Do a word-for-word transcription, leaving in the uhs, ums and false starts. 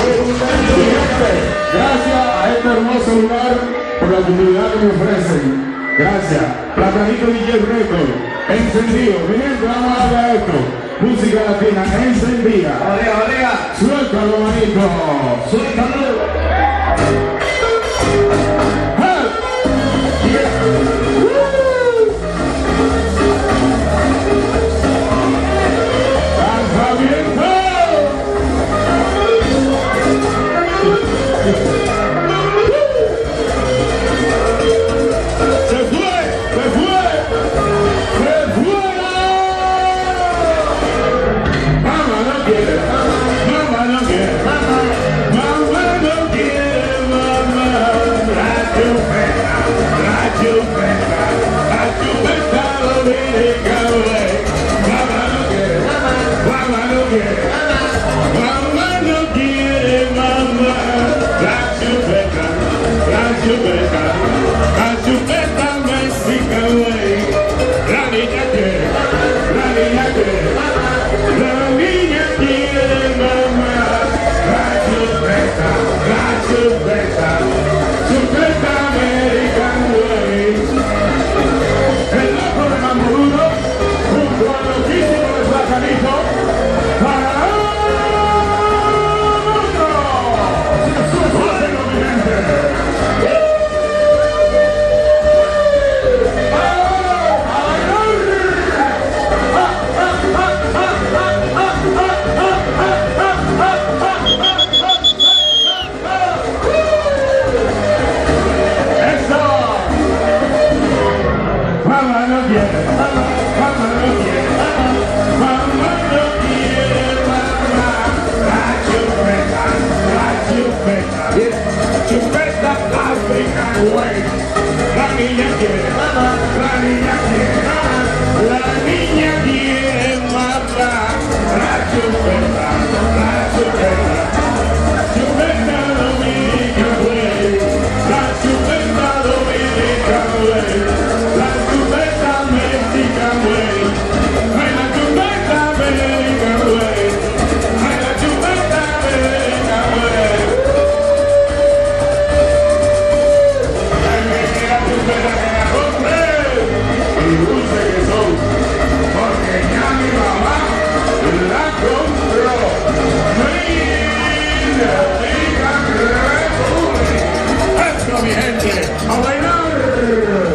Gracias a este hermoso lugar por la oportunidad que me ofrecen. Gracias. Platanito D J Record, encendido. Mi gente, vamos a darle a esto. Música latina encendida. Olega, olega. Suéltalo, manito. Suéltalo. Hey. Yeah. ¡Lanzamiento! ¡Se fue! ¡Se fue! ¡Se fue! ¡Mamá no quiere! ¡Mamá no quiere! ¡Mamá! ¡Mamá no quiere! ¡Mamá! ¡La chupeta! ¡La chupeta! ¡La chupeta dominicana! ¡Mamá no quiere! ¡Mamá! ¡Mamá no quiere! ¡Mamá! ¡Mamá no quiere! ¡Mamá! ¡La chupeta! ¡La chupeta! ¡La chupeta mexicana! ¡La niña quiere! ¡La niña quiere! ¡La niña quiere! ¡Mamá! ¡La chupeta! ¡La chupeta! ¡Chupeta americana! El loco de Mamoruro, junto al loquísimo de Platanito, para otro. ¡Gócenlo, mi gente! ¡Eso! Mamá no quiere, mamá, mamá no quiere, mamá, mamá no quiere, mamá. La chupeta, la chupeta, chupeta African way. La niña quiere, mamá, la niña quiere, mamá, la niña quiere, mamá. La chupeta, la chupeta, chupeta Dominican way. La chupeta Dominican way. La chupeta Mexican way. Ay, la chupeta American way. Ay, la chupeta American way. Ay, que la chupeta que la compré. Y dulce que son. Porque ya mi mamá la compró. Linda, linda República. Esto, mi gente, a bailar.